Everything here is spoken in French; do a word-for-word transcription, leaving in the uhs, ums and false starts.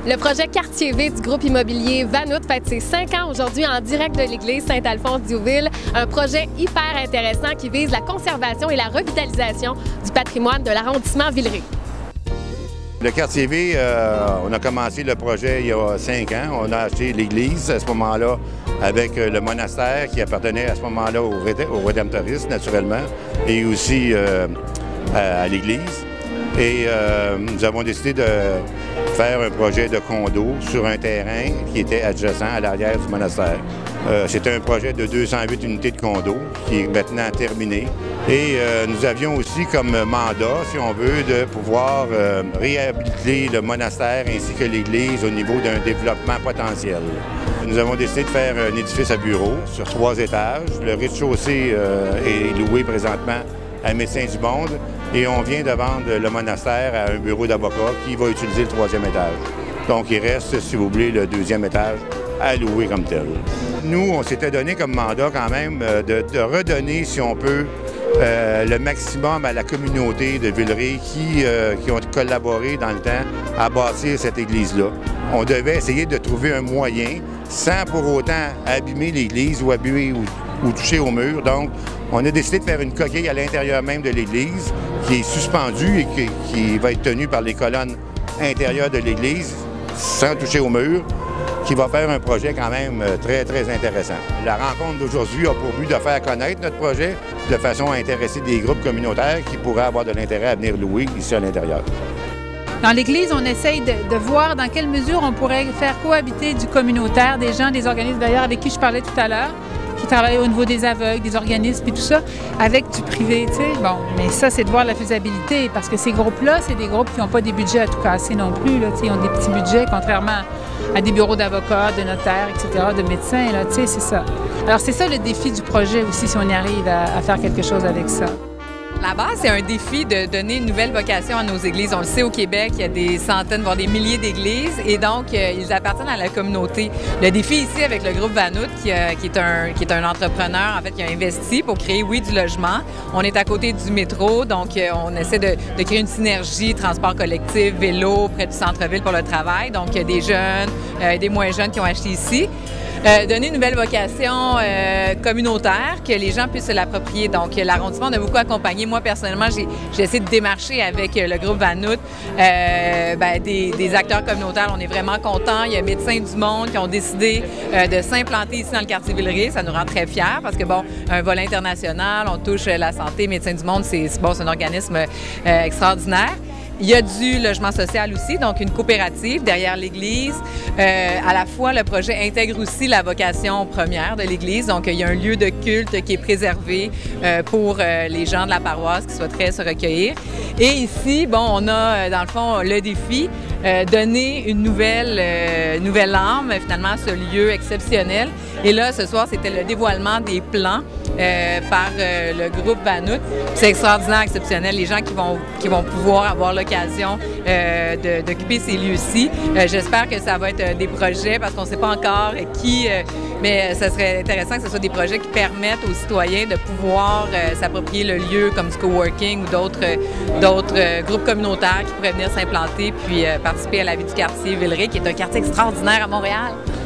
Le projet Quartier V du groupe immobilier Vanout fête ses cinq ans aujourd'hui en direct de l'église Saint-Alphonse-d'Youville. Un projet hyper intéressant qui vise la conservation et la revitalisation du patrimoine de l'arrondissement Villeray. Le Quartier V, euh, on a commencé le projet il y a cinq ans. On a acheté l'église à ce moment-là avec le monastère qui appartenait à ce moment-là aux, aux rédemptoristes, naturellement, et aussi euh, à, à l'église. Et euh, nous avons décidé de faire un projet de condo sur un terrain qui était adjacent à l'arrière du monastère. Euh, C'était un projet de deux cent huit unités de condo qui est maintenant terminé. Et euh, nous avions aussi comme mandat, si on veut, de pouvoir euh, réhabiliter le monastère ainsi que l'église au niveau d'un développement potentiel. Nous avons décidé de faire un édifice à bureaux sur trois étages. Le rez-de-chaussée euh, est loué présentement à Médecins du Monde et on vient de vendre le monastère à un bureau d'avocat qui va utiliser le troisième étage. Donc il reste, si vous voulez, le deuxième étage à louer comme tel. Nous, on s'était donné comme mandat quand même de, de redonner, si on peut, euh, le maximum à la communauté de Villeray qui, euh, qui ont collaboré dans le temps à bâtir cette église-là. On devait essayer de trouver un moyen sans pour autant abîmer l'église ou abîmer ou, ou toucher au mur. Donc, on a décidé de faire une coquille à l'intérieur même de l'église qui est suspendue et qui, qui va être tenue par les colonnes intérieures de l'église sans toucher au mur, qui va faire un projet quand même très, très intéressant. La rencontre d'aujourd'hui a pour but de faire connaître notre projet de façon à intéresser des groupes communautaires qui pourraient avoir de l'intérêt à venir louer ici à l'intérieur. Dans l'Église, on essaye de, de voir dans quelle mesure on pourrait faire cohabiter du communautaire, des gens, des organismes d'ailleurs avec qui je parlais tout à l'heure, qui travaillent au niveau des aveugles, des organismes et tout ça, avec du privé, tu sais. Bon, mais ça, c'est de voir la faisabilité, parce que ces groupes-là, c'est des groupes qui n'ont pas des budgets à tout casser non plus, là, tu sais, ils ont des petits budgets, contrairement à des bureaux d'avocats, de notaires, et cetera, de médecins, là, tu sais, c'est ça. Alors, c'est ça le défi du projet aussi, si on y arrive à, à faire quelque chose avec ça. À la base, c'est un défi de donner une nouvelle vocation à nos églises. On le sait, au Québec, il y a des centaines, voire des milliers d'églises et donc, euh, ils appartiennent à la communauté. Le défi ici avec le groupe Vanout, qui, euh, qui, est un, qui est un entrepreneur, en fait, qui a investi pour créer, oui, du logement. On est à côté du métro, donc euh, on essaie de, de créer une synergie, transport collectif, vélo, près du centre-ville pour le travail. Donc, il y a des jeunes, euh, des moins jeunes qui ont acheté ici. Euh, donner une nouvelle vocation euh, communautaire, que les gens puissent se l'approprier. Donc, l'arrondissement, on a beaucoup accompagné. Moi, personnellement, j'ai essayé de démarcher avec le groupe Vanout euh, ben, des, des acteurs communautaires. On est vraiment contents. Il y a Médecins du Monde qui ont décidé euh, de s'implanter ici dans le quartier Villeray. Ça nous rend très fiers parce que, bon, un volet international, on touche la santé. Médecins du Monde, c'est bon, c'est un organisme euh, extraordinaire. Il y a du logement social aussi, donc une coopérative derrière l'Église. Euh, à la fois, le projet intègre aussi la vocation première de l'Église. Donc, il y a un lieu de culte qui est préservé euh, pour euh, les gens de la paroisse qui souhaiteraient se recueillir. Et ici, bon, on a, dans le fond, le défi euh, donner une nouvelle, euh, nouvelle âme, finalement, à ce lieu exceptionnel. Et là, ce soir, c'était le dévoilement des plans euh, par euh, le groupe Vanout. C'est extraordinaire, exceptionnel. Les gens qui vont, qui vont pouvoir avoir l'occasion euh, d'occuper ces lieux-ci. Euh, J'espère que ça va être euh, des projets, parce qu'on ne sait pas encore qui, euh, mais ça serait intéressant que ce soit des projets qui permettent aux citoyens de pouvoir euh, s'approprier le lieu, comme du coworking ou d'autres euh, d'autres euh, groupes communautaires qui pourraient venir s'implanter puis euh, participer à la vie du quartier Villeray, qui est un quartier extraordinaire à Montréal.